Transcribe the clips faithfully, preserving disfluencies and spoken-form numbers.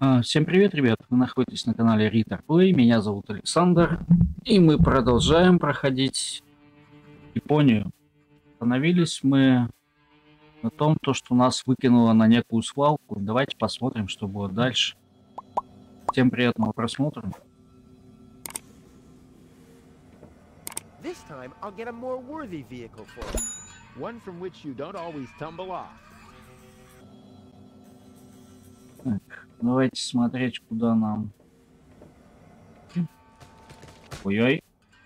А, Всем привет, ребят! Вы находитесь на канале Ritter Play. Меня зовут Александр. И мы продолжаем проходить Японию. Остановились мы на том, то, что нас выкинуло на некую свалку. Давайте посмотрим, что будет дальше. Всем приятного просмотра. This time, I'll get a more worthy vehicle for it. One from which you don't always tumble off. Так, давайте смотреть, куда нам. Ой-ой.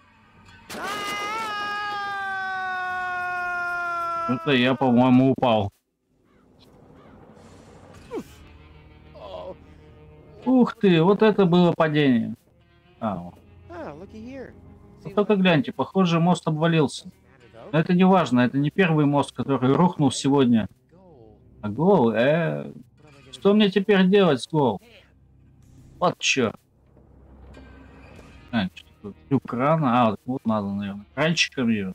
Это я, по-моему, упал. Oh. Ух ты, вот это было падение. А, вот. Ah, looky here. Ну, только гляньте, похоже, мост обвалился. Но это не важно, это не первый мост, который рухнул сегодня. А гол, э... Что мне теперь делать с гол? Вот чё. А, что тут? Трюк крана. А, вот надо, наверное. Кранчиком ее.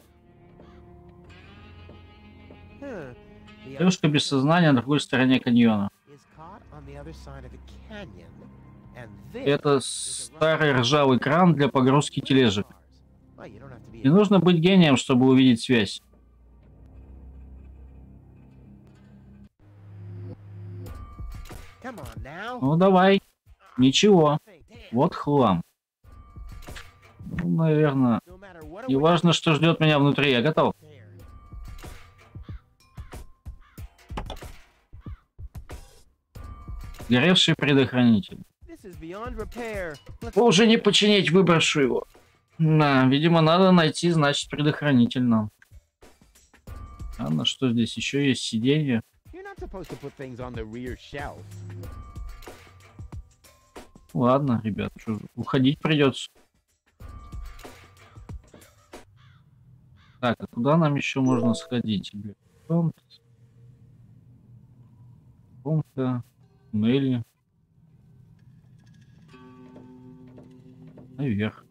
Huh. The Девушка без сознания на другой стороне каньона. is caught on the other side of the canyon. And this Это старый ржавый кран для погрузки тележек. Well, you don't have to be Не нужно быть гением, чтобы увидеть связь. Come on now. Ну давай. Ничего. Damn. Вот хлам. Ну, наверное. No matter what Не важно, что ждет меня внутри. Я готов. Горевший предохранитель. This is beyond repair. Let's Уже не починить, выброшу его. Да, видимо, надо найти, значит, предохранитель нам. Ладно, что здесь еще есть сиденье. You're not supposed to put things on the rear shelf. Ладно, ребят, что, уходить придется. Так, а куда нам еще можно сходить? Фронт. Фронта. Туннели. Наверх.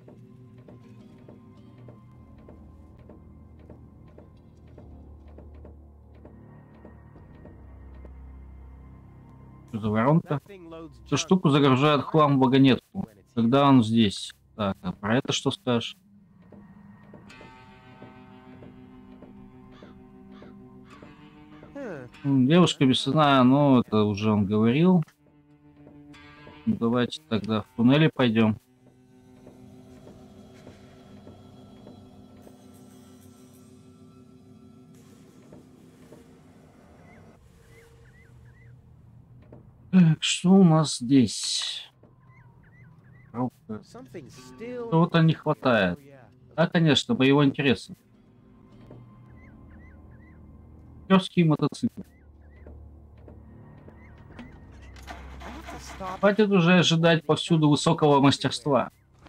Что за воронка? That thing loads Эту junk штуку загружает хлам в вагонетку, when it's когда он здесь. Так, а про это что скажешь? Huh. М, Девушка без сознания, ну, это уже он говорил. Ну, давайте тогда в туннеле пойдем. Так, что у нас здесь? Коробка. Something still. Чего-то не хватает. Oh, yeah. Да, конечно, боевой интерес. Актерские мотоциклы. I have to stop. Хватит уже ожидать повсюду высокого мастерства.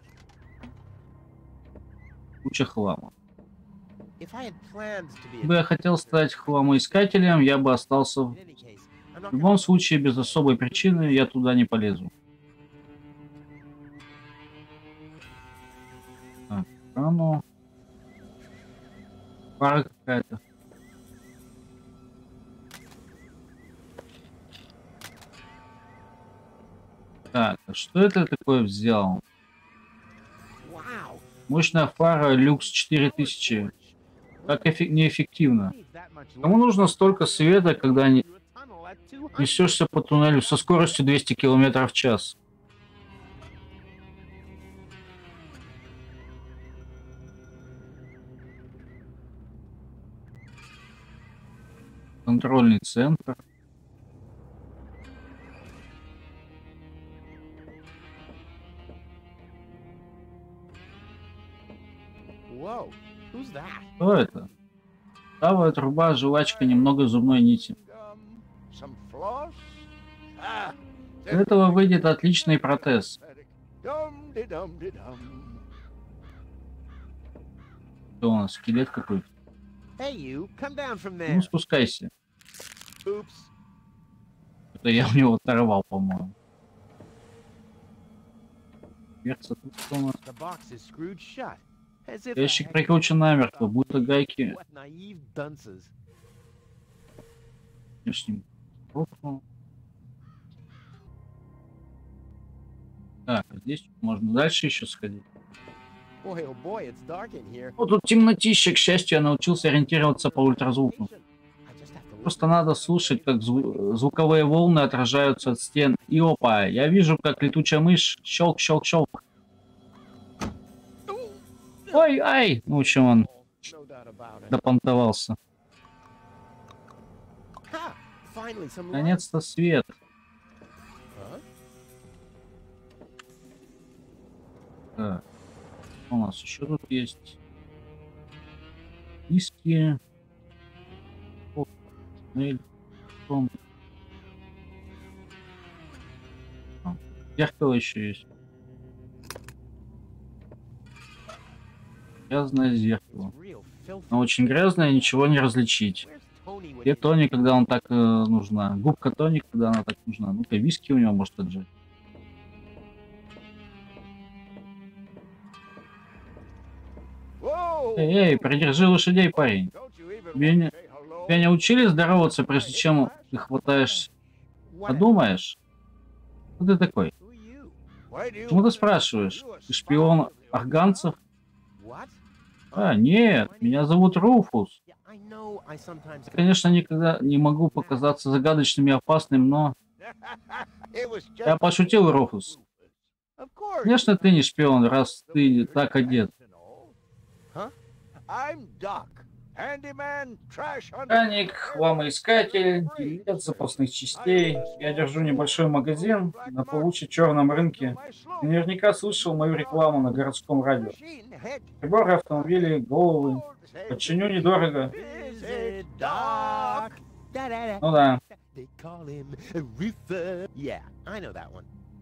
Куча хлама. If I had planned to be Если бы я хотел стать хламоискателем, я бы остался... in В any case, I'm not в любом gonna случае, без особой причины я туда не полезу. Так, а ну... Пара какая-то. Так, а что это такое взял? Wow. Мощная фара люкс четыре тысячи. Как эффек- неэффективно. Needs that much Кому light нужно столько света, когда не through a tunnel at two hundred. несешься по туннелю со скоростью двести километров в час? Контрольный центр. Whoa. Who's that? Что это? Правая труба, жвачка, немного зубной нити. Um, some floss? Ah, Из этого выйдет отличный протез. Dum-de-dum-de-dum. Что у нас, скелет какой-то? Hey, you, come down from Ну, there. спускайся. Oops. Это я у него оторвал, по-моему. Дверца тут что у нас? The box is screwed shut. As if Ящик I had прикручен намертво, будто гайки What naive dunces. внешним. Рухнул. Здесь можно дальше еще сходить. Boy, oh boy, it's dark in here. Вот тут темнотища, к счастью, я научился ориентироваться по ультразвуку. I just have to Просто надо слушать, как зву- звуковые волны отражаются от стен. И опа, я вижу, как летучая мышь щелк, щелк, щелк. Ой, ай! Ну, в общем, он No doubt about it. допонтовался. Ha! Finally, some light. Наконец-то свет. Huh? Так. Что у нас еще тут есть? Виски. О, Шнель. Том. А, зеркало еще есть. Грязное зеркало. It's real filthy. Но очень грязное, ничего не различить. Where's Tony when Где you- Тони, когда он так э, нужна? Губка Тони, когда она так нужна? Ну-ка, виски у него может отжать. Whoa! Эй, эй, придержи лошадей, парень. Don't you even Тебя want не, to say hello? тебя не учили здороваться, прежде чем ты хватаешь? What? Подумаешь? Кто ты такой? Who are you? Why do you- Почему ты спрашиваешь? Ты шпион афганцев? What? А, нет, меня зовут Руфус. Yeah, I know I sometimes- Я, конечно, никогда не могу показаться загадочным и опасным, но... It was just- Я пошутил, Руфус. Of course. Конечно, ты не шпион, раз ты так одет. Huh? I'm Doc. Handyman, trash hunter. Механик, хламоискатель, дилер запасных частей. Я держу небольшой магазин на получше черном рынке. Ты наверняка слышал мою рекламу на городском радио. Приборы, автомобили, головы. Починю недорого. Visit Doc. Da-da-da. Ну да. They call him Roofer. Yeah, I know that one.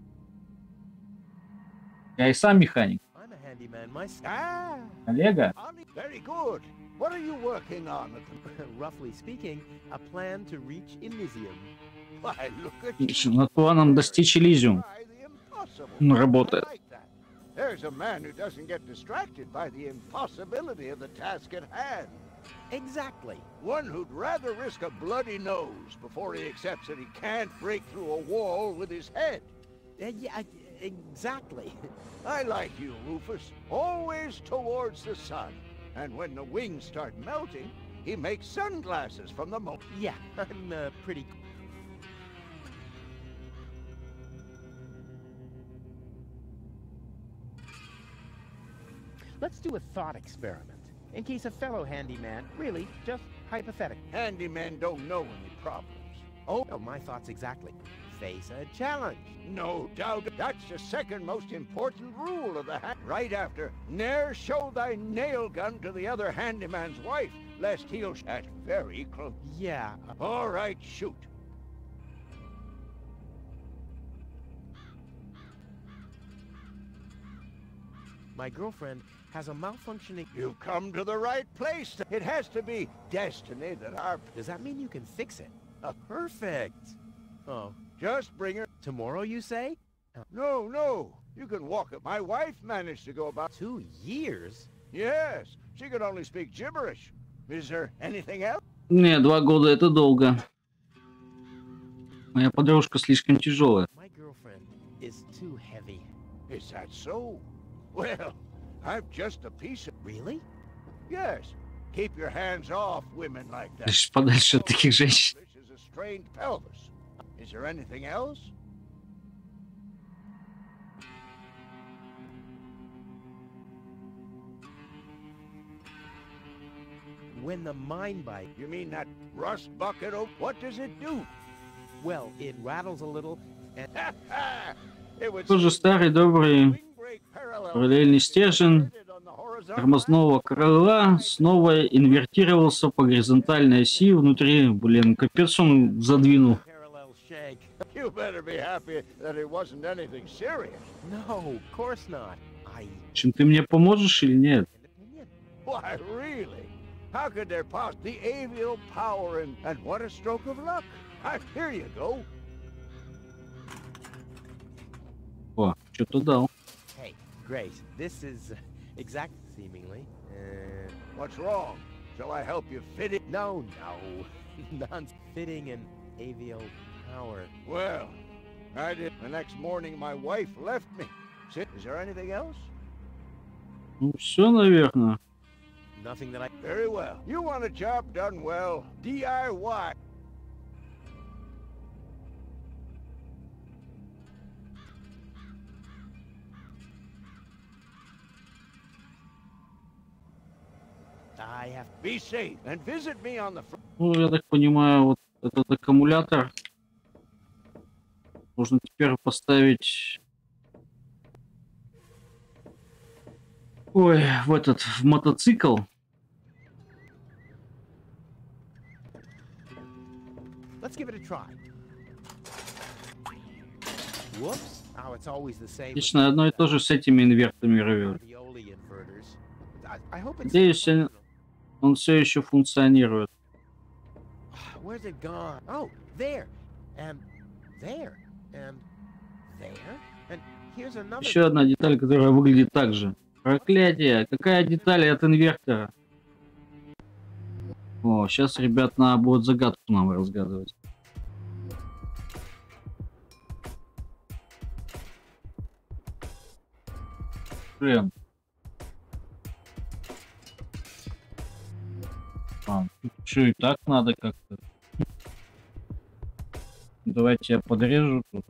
Я и сам механик. I'm a handyman myself. Ah, Коллега. very good. What are you working on? Roughly speaking, a plan to reach Elysium. Why, look at you. Над планом достичь Элизиум. Try the impossible. Ну, работает. I like that. There's a man who doesn't get distracted by the impossibility of the task at hand. Exactly. One who'd rather risk a bloody nose before he accepts that he can't break through a wall with his head. Uh, yeah, exactly. I like you, Rufus. Always towards the sun. And when the wings start melting, he makes sunglasses from the mo- Yeah, I'm uh, pretty... Let's do a thought experiment. In case a fellow handyman, really, just hypothetical. Handymen don't know any problems. Oh, no, my thoughts exactly. Face a challenge. No doubt. That's the second most important rule of the hand. Right after, ne'er show thy nail gun to the other handyman's wife, lest he'll at very close. Yeah. All right, shoot. My girlfriend has a malfunctioning... You've come to the right place. It has to be destiny that our... Does that mean you can fix it? Uh, perfect. Oh. Just bring her... Tomorrow, you say? No, no. You can walk it. My wife managed to go about... Two years? Yes. She could only speak gibberish. Is there anything else? Не, два года это долго. Моя подружка слишком тяжелая. My girlfriend is too heavy. Is that so? Well, I'm just a piece of... Really? Yes. Keep your hands off women like that. Лишь подальше от таких женщин. This is a strained pelvis. Is there anything else? When the mind bite... You mean that rust bucket? Oh, what does it do? Well, it rattles a little and... It was... Тоже старый добрый параллельный стержень тормозного крыла снова инвертировался по горизонтальной оси внутри. Блин, капец он задвинул. You better be happy that it wasn't anything serious. No, of course not. I... Чем ты мне поможешь или нет? Why, really? How could there possibly the avial power and, and what a stroke of luck? I, here you go. О, что-то дал. Hey, Grace, this is uh, exact seemingly. Uh, what's wrong? Shall I help you fit it? No, no. Not fitting an avial power. Well, I did. The next morning my wife left me. Is there anything else? Ну, все, наверное. Nothing that I... Very well. You want a job done well, D I Y. I have to be safe and visit me on the... Ну, я так понимаю, вот этот аккумулятор можно теперь поставить... Ой, в этот, в мотоцикл. Let's give it a try. Whoops. Oh, it's always the same. Отлично, одно и то же с этими инвертами ревет. Надеюсь, он все еще функционирует. Where's it gone? Oh, there. And there. And there. And here's another. Еще одна деталь, которая выглядит так же. Проклятие! Какая деталь от инвертора? О, сейчас, ребят, надо будет загадку нам разгадывать. Блин. А, что, и так надо как-то? Давайте я подрежу тут.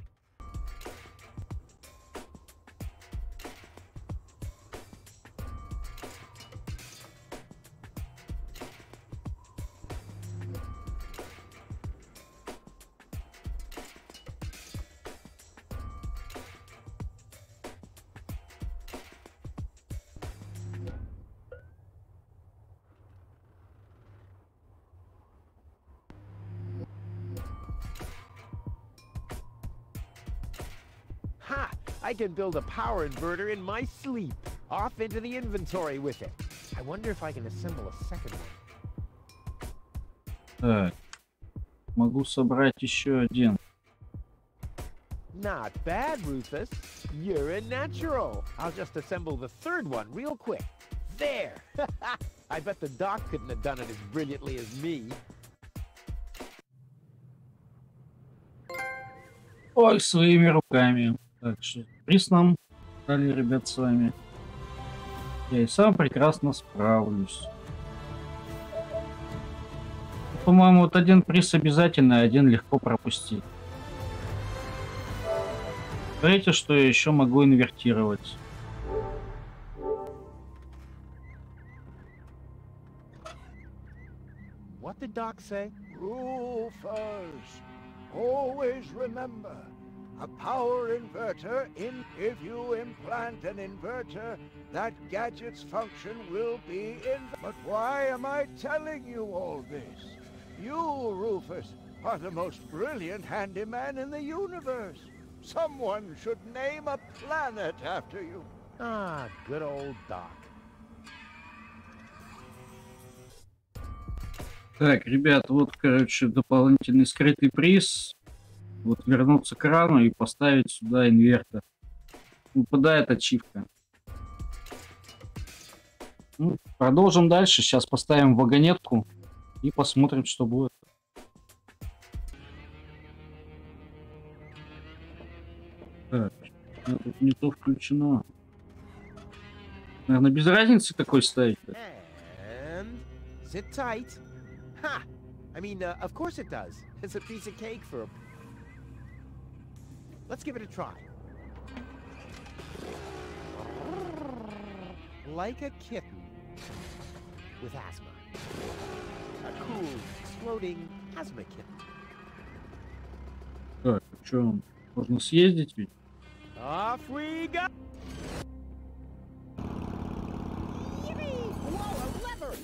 Ha! I can build a power inverter in my sleep. Off into the inventory with it. I wonder if I can assemble a second one. Так. Могу собрать еще один. Not bad, Rufus. You're a natural. I'll just assemble the third one real quick. There! I bet the doc couldn't have done it as brilliantly as me. Ой, своими руками. Так что приз нам дали, ребят, с вами. Я и сам прекрасно справлюсь. По-моему, вот один приз обязательно, один легко пропустить. Смотрите, что я еще могу инвертировать. What did Doc say? Rufus, always remember, a power inverter, in if you implant an inverter, that gadget's function will be in... But why am I telling you all this? You, Rufus, are the most brilliant handyman in the universe. Someone should name a planet after you. Ah, good old Doc. Так, ребят, вот, короче, дополнительный скрытый приз. Вот вернуться к крану и поставить сюда инвертор. Выпадает ачивка. Ну, продолжим дальше. Сейчас поставим вагонетку и посмотрим, что будет. Так, тут не то включено. Наверное, без разницы какой ставить. And sit tight. Ha! I mean, uh, of course it does. It's a piece of cake for a... Let's give it a try. Like a kitten with asthma. A cool, exploding asthma kitten. Так, что, можно съездить ведь? Off we go! Whoa, a lever!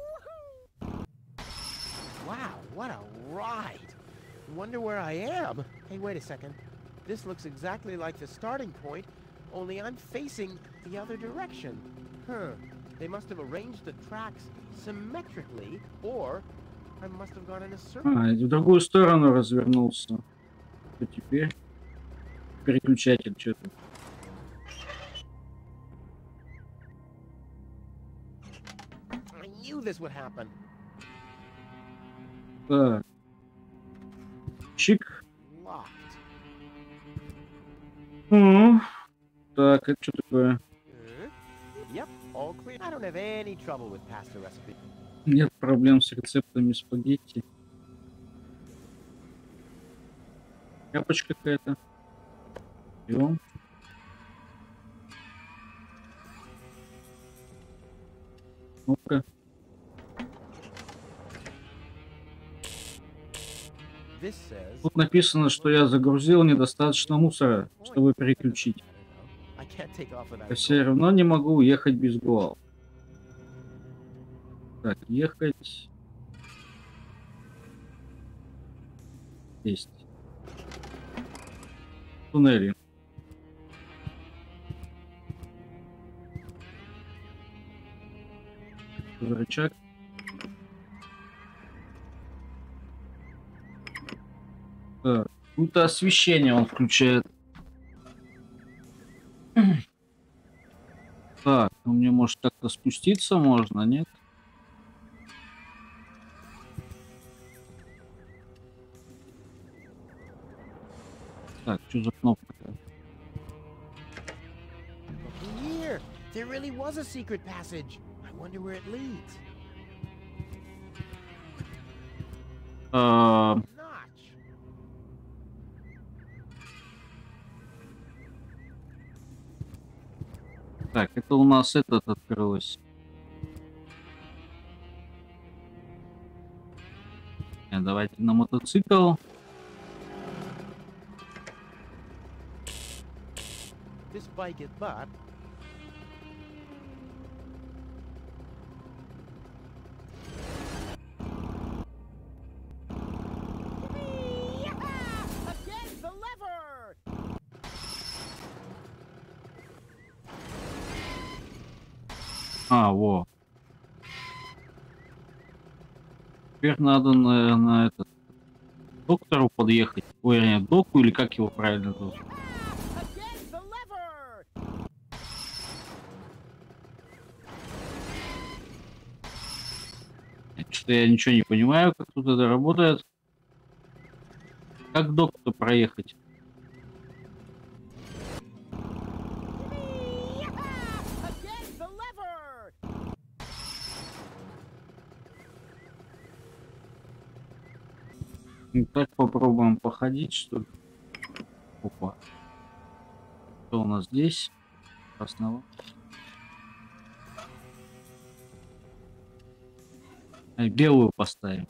Wow, what a ride! Wonder where I am. Hey, wait a second. This looks exactly like the starting point, only I'm facing the other direction. Huh. They must have arranged the tracks symmetrically, or I must have gone in a circle. А, в другую сторону развернулся. А теперь переключатель что-то. I knew this would happen. Так. Чик. Locked. Ну, Так, это что такое? Нет проблем с рецептами спагетти. Тряпочка какая-то. Берем. Ну-ка. Тут написано, что я загрузил недостаточно мусора, чтобы переключить. Я все равно не могу уехать без гуал. Так, ехать. Есть. Туннели. Рычаг. Так, какое-то освещение он включает. Так, ну мне может как-то спуститься можно, нет? Так, что за кнопка? There really was a secret passage. I wonder where it leads. А... Так, это у нас этот открылось. Нет, давайте на мотоцикл. This bike is but А, во. Теперь надо, наверное, этот доктору подъехать. Ой, нет, доку или как его правильно зовут? Что-то я ничего не понимаю, как тут это работает. Как к доктору проехать? Ну, так попробуем походить, что ли. Опа. Что у нас здесь? Красного. А, белую поставим.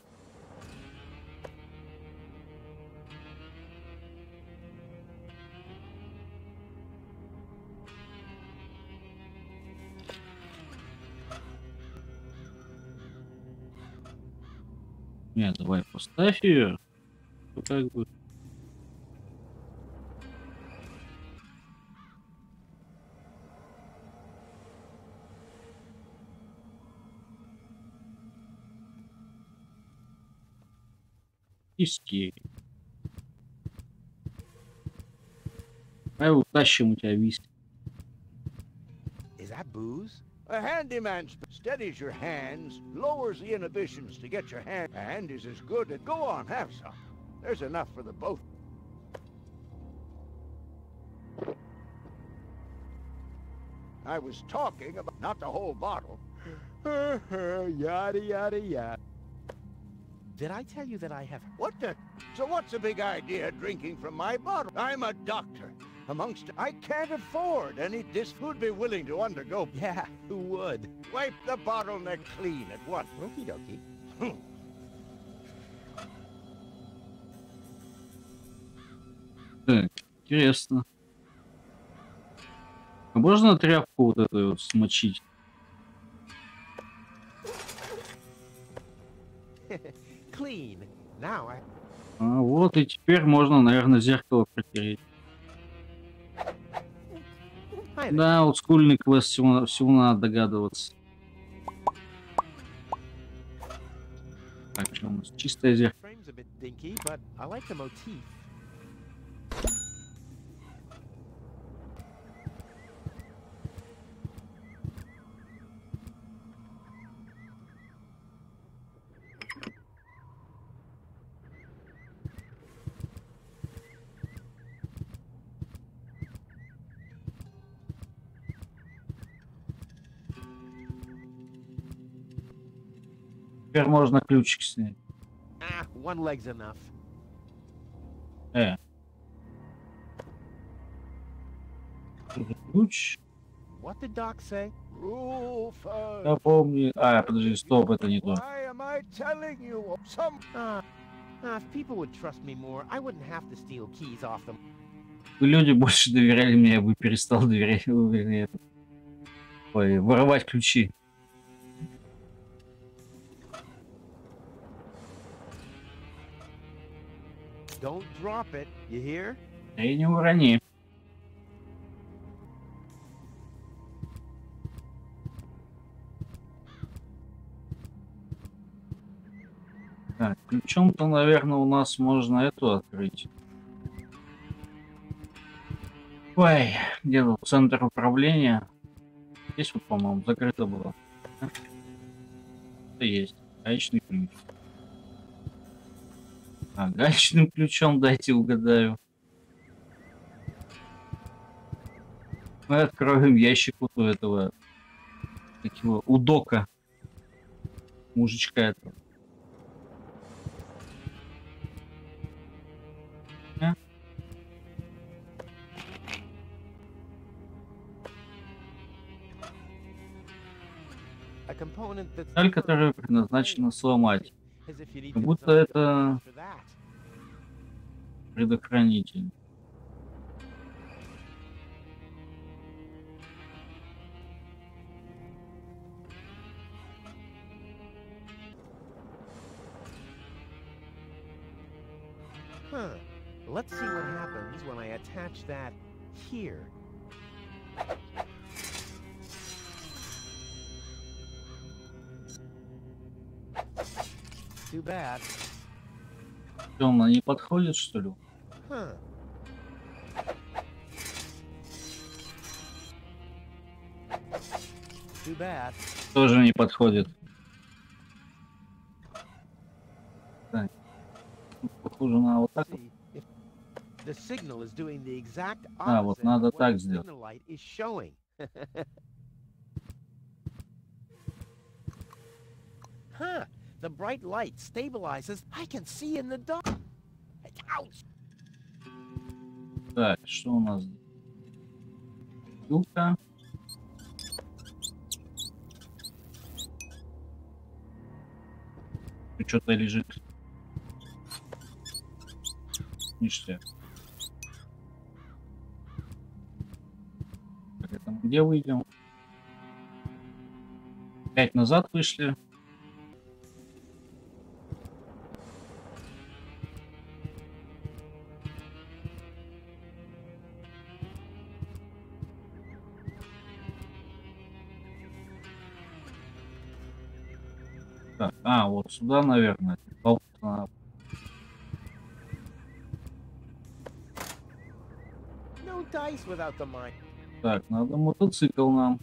Нет, давай поставь ее. Как бы. Иски. Давай утащим, у тебя виски. Is that booze? A handyman steadies your hands, lowers the inhibitions to get your hand. A hand is as good as go on, have some. There's enough for the both. I was talking about not the whole bottle. Yada yada yada. Did I tell you that I have what the? So what's the big idea drinking from my bottle? I'm a doctor. Amongst I can't afford any this would be willing to undergo. Yeah, who would? Wipe the bottleneck clean at once. Okie dokie. Так, интересно. А можно тряпку вот эту вот смочить? Clean. Now I... А вот и теперь можно, наверное, зеркало протереть. Да, вот скульный квест, всего, всего надо догадываться. Так, что у нас? Чистое зеркало. Теперь можно ключик снять. Ah, one leg's enough. Э. Ключ. What did Doc say? Rufus. Я помню. А, подожди, стоп, это не то. Why am I telling you? Some... Uh, uh, if people would trust me more, I wouldn't have to steal keys off them. Люди больше доверяли мне, я бы перестал доверять. Ой, воровать ключи. Don't drop it, you hear? И не урони. Так, ключом-то, наверное, у нас можно эту открыть. Ой, где тут центр управления? Здесь вот, по-моему, закрыто было. Это есть. Гаечный ключ. А, гаечным ключом дайте угадаю. Мы откроем ящик вот у этого, как его, у Дока. Мужичка этого. А? Деталь, которая предназначена сломать. Как будто это предохранитель. Huh. Let's see what happens when I attach that here. Too bad. Она не подходит, что ли? Huh. Too bad. Тоже не подходит. Так. Похоже на вот так вот. А, вот надо так сделать. Huh. The bright light stabilizes. I can see in the dark. Ouch. Так, что у нас? Вилка. Что-то лежит. Ништяк. Так, это мы где выйдем? Опять назад вышли. Так, а, вот сюда, наверное. Так, надо мотоцикл нам.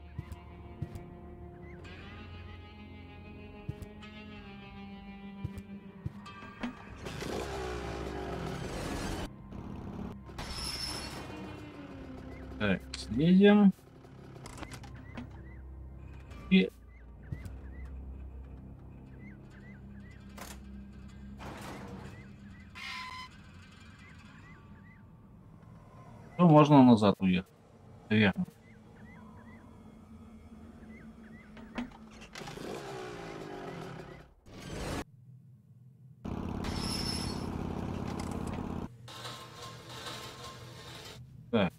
Так, слезем. И... Ну, можно назад уехать. Наверное. Так.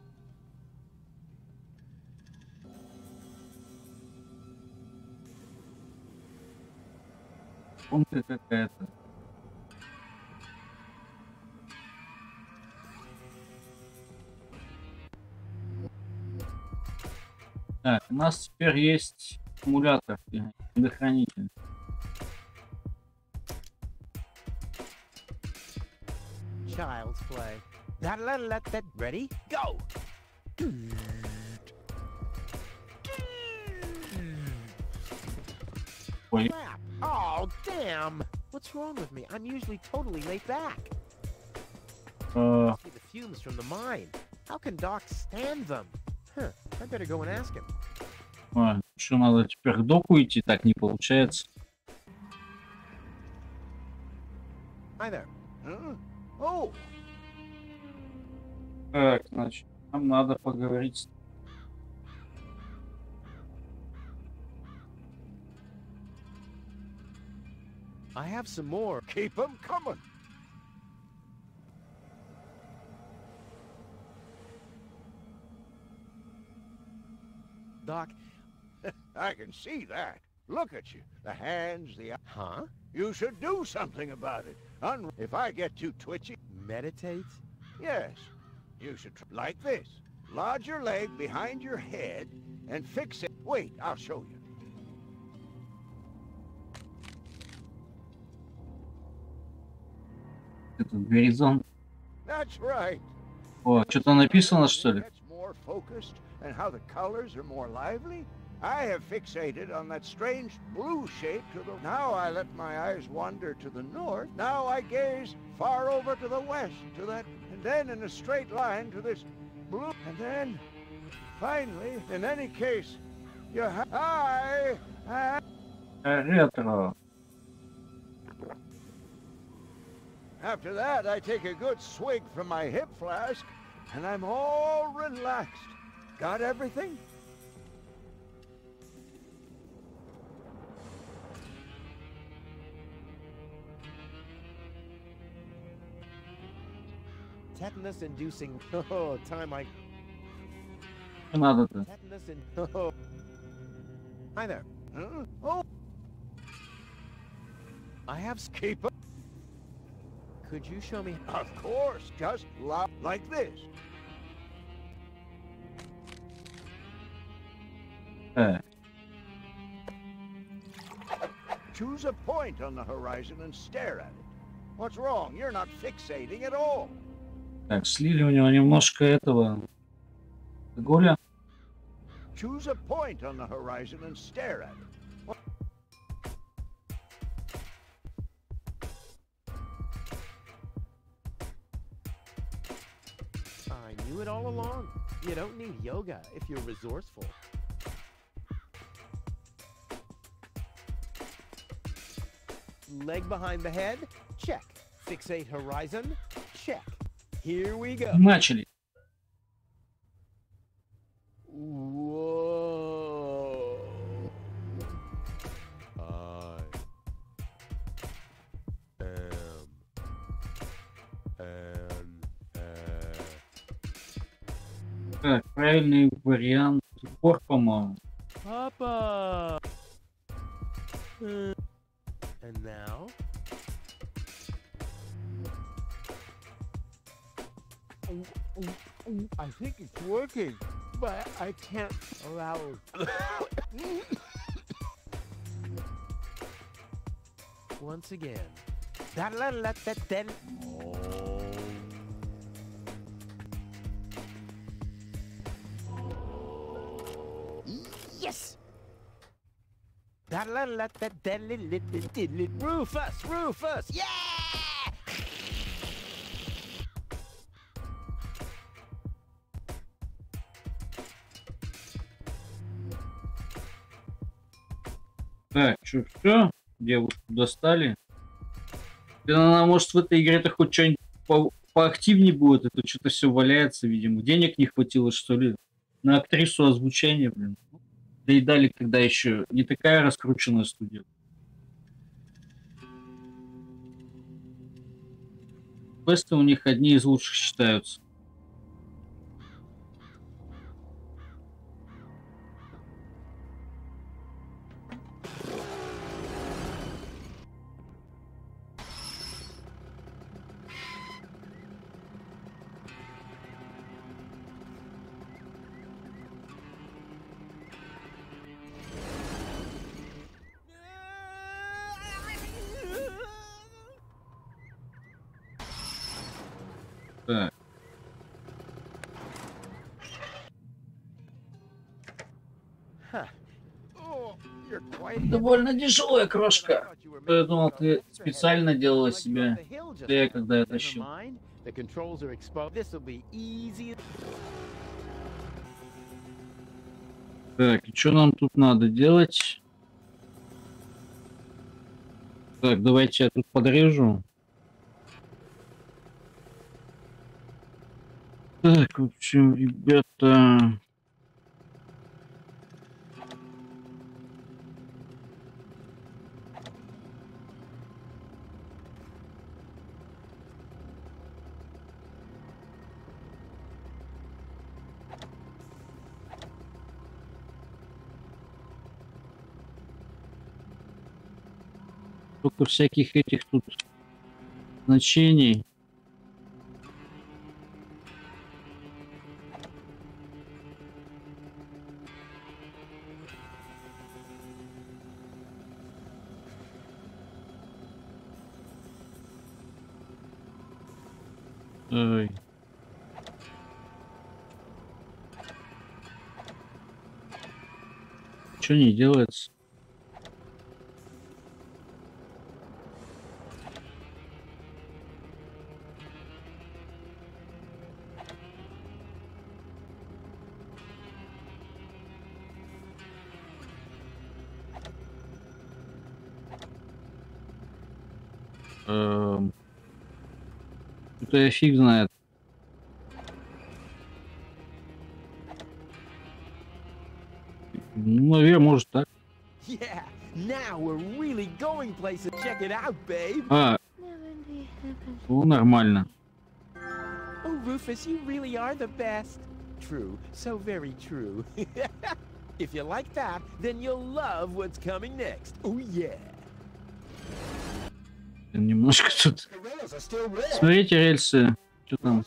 Помните какая-то. Так, у нас теперь есть аккумулятор, предохранитель. Child's play. That let let that ready go. Ой. Oh damn! What's wrong with me? I'm usually totally laid back. Uh... The fumes from the mine. How can Doc stand them? Huh, I better go and ask him. А, что надо теперь к Доку идти? Так не получается. Hi there. Huh? Oh. Так, значит, нам надо поговорить. I have some more. Keep them coming. Doc, I can see that. Look at you. The hands, the... Huh? You should do something about it. Un if I get too twitchy... Meditate? Yes. You should try like this. Lodge your leg behind your head and fix it. Wait, I'll show you. Этот горизонт. That's right. О, что-то написано, что ли? It's more focused and how the colors are more lively. I have fixated on that strange blue shape to the... Now I let my eyes wander to the north. Now I gaze far over to the west, to that... And then in a straight line to this blue... And then, finally, in any case, you have... I... I... Ретро. After that, I take a good swig from my hip flask, and I'm all relaxed. Got everything? Tetanus-inducing... Oh, time I... Надо-то. Tetanus and... Oh. Hi there. Huh? Oh! I have... Keep up. Could you show me... Of course, just like this. Э. Choose a point on the horizon and stare at it. What's wrong? You're not fixating at all. Так, слили у него немножко этого алкоголя. Choose a point on the horizon and stare at it. What? I knew it all along. You don't need yoga if you're resourceful. Leg behind the head? Check. Fixate horizon? Check. Here we go. Начали. Whoa. I am an uh... Так, правильный вариант. Упор, по-моему. Papa. Uh, and now? I think it's working, but I can't allow it. Once again. That la la that then. Yes. That la la that then Rufus, Rufus, yeah. Так, что, все? Девушку достали. Она, может, в этой игре-то хоть что-нибудь по поактивнее будет. Это что-то все валяется, видимо. Денег не хватило, что ли, на актрису озвучения, блин. Да и дали, когда еще не такая раскрученная студия. Квесты у них одни из лучших считаются. Так. Довольно тяжелая крошка. Я думал, ты специально делала себе. Да я когда я тащил. Так, и что нам тут надо делать? Так, давайте я тут подрежу. Так, в общем, ребята... Только всяких этих тут значений. Ой. Что не делается? Эм... Это я фиг знает. Ну, наверное, может так. Yeah, now we're really going places. Check it out, babe. А, ну, нормально. Oh, Rufus, you really are the best. True, so very true. If you like that, then you'll love what's coming next. Oh, yeah. Немножко тут. Смотрите рельсы. Что там?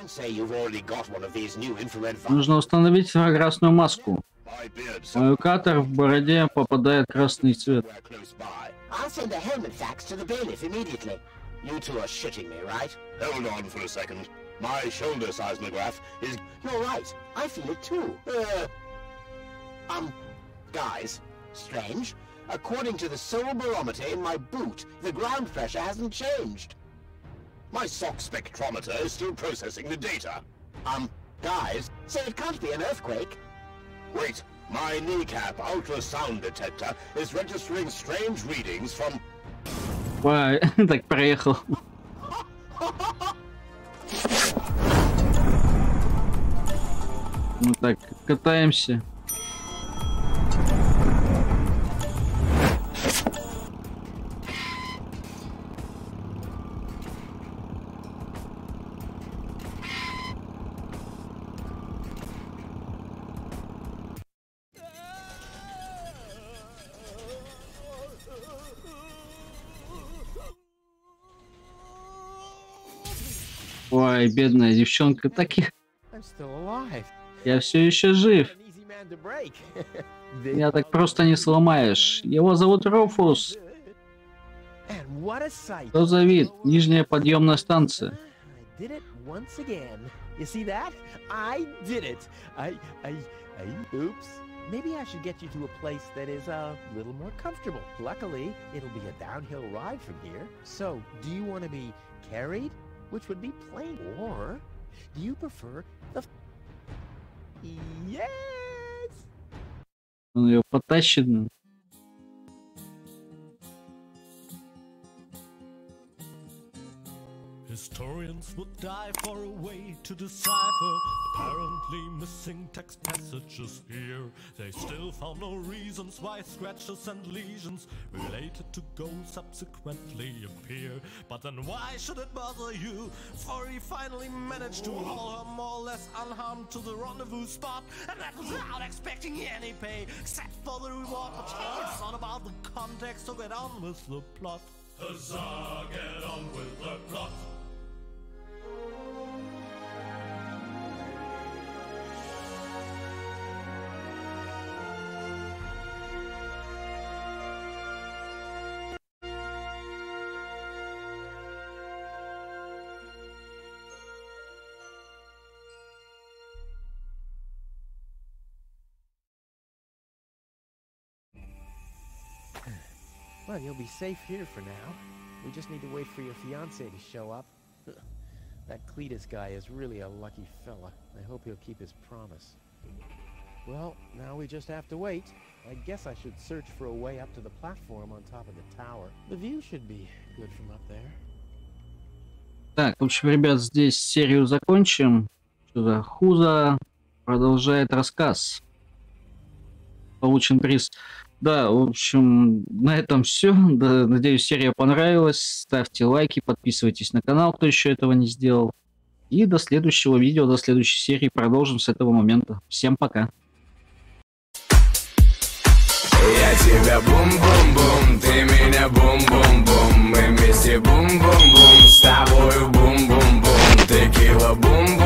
Нужно установить инфракрасную маску. Мой катер в бороде попадает красный цвет. You two are shitting me, right? Hold on for a second. My shoulder seismograph is... You're right. I feel it too. Uh, um, guys, strange. According to the solar barometer in my boot, the ground pressure hasn't changed. My sock spectrometer is still processing the data. Um, guys, so it can't be an earthquake. Wait, my kneecap ultrasound detector is registering strange readings from... Ой, так проехал. Ну так, катаемся. Ой, бедная девчонка, так и... Я все еще жив. Меня так просто не сломаешь. Его зовут Руфус. Что за вид? Нижняя подъемная станция. Maybe I should get you to a place that is a little more comfortable. Luckily, it'll be a downhill ride from here. So, do you want to be carried, which would be plain, or do you prefer the... Yes! Он ее потащит. Historians would die for a way to decipher apparently missing text passages here. They still found no reasons why scratches and lesions related to ghosts subsequently appear. But then why should it bother you? For he finally managed to haul her more or less unharmed to the rendezvous spot, and that without expecting any pay, except for the reward. But it's not about the context, so get on with the plot. Huzzah, get on with the plot. Well, you'll be safe here for now. We just need to wait for your fiancé to show up. That Cletus guy is really a lucky fella. I hope he'll keep his promise. Well, now we just have to wait. I guess I should search for a way up to the platform on top of the tower. The view should be good from up there. Так, в общем, ребят, здесь серию закончим. Хуза продолжает рассказ. Получен приз. Да, в общем, на этом все. Да, надеюсь, серия понравилась. Ставьте лайки, подписывайтесь на канал, кто еще этого не сделал. И до следующего видео, до следующей серии продолжим с этого момента. Всем пока. Я тебя бум-бум-бум, ты меня бум-бум-бум. Мы вместе бум-бум-бум, с тобою бум-бум-бум. Текила бум-бум.